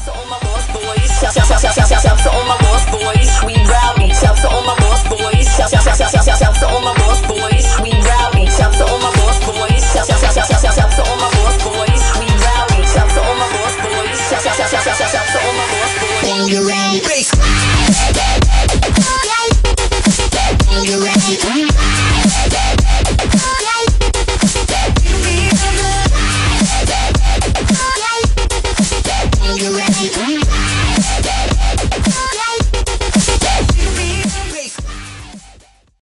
to all my lost boys. Shout to all my lost boys. We rowdy. Shout to all my lost boys. Shout to all my lost boys.